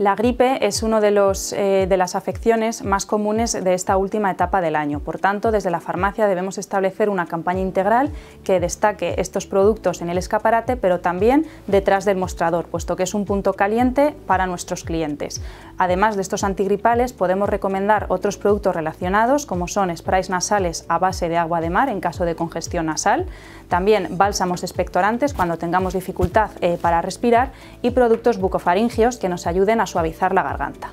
La gripe es una de las afecciones más comunes de esta última etapa del año. Por tanto, desde la farmacia debemos establecer una campaña integral que destaque estos productos en el escaparate, pero también detrás del mostrador, puesto que es un punto caliente para nuestros clientes. Además de estos antigripales, podemos recomendar otros productos relacionados, como son sprays nasales a base de agua de mar en caso de congestión nasal, también bálsamos expectorantes cuando tengamos dificultad para respirar y productos bucofaringios que nos ayuden a suavizar la garganta.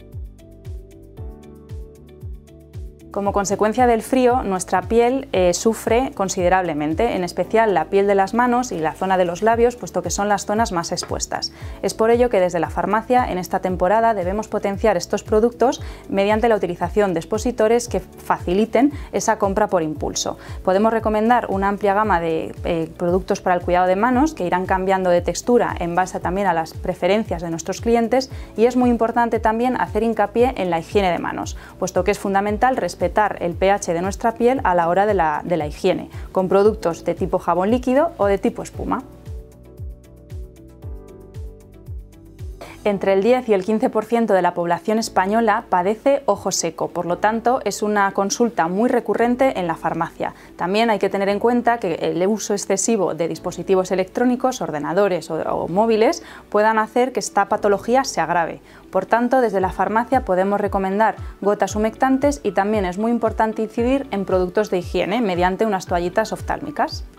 Como consecuencia del frío, nuestra piel sufre considerablemente, en especial la piel de las manos y la zona de los labios, puesto que son las zonas más expuestas. Es por ello que desde la farmacia en esta temporada debemos potenciar estos productos mediante la utilización de expositores que faciliten esa compra por impulso. Podemos recomendar una amplia gama de productos para el cuidado de manos que irán cambiando de textura en base también a las preferencias de nuestros clientes, y es muy importante también hacer hincapié en la higiene de manos, puesto que es fundamental respetar el pH de nuestra piel a la hora de la higiene, con productos de tipo jabón líquido o de tipo espuma. Entre el 10 y el 15% de la población española padece ojo seco, por lo tanto es una consulta muy recurrente en la farmacia. También hay que tener en cuenta que el uso excesivo de dispositivos electrónicos, ordenadores o móviles puedan hacer que esta patología se agrave. Por tanto, desde la farmacia podemos recomendar gotas humectantes y también es muy importante incidir en productos de higiene mediante unas toallitas oftálmicas.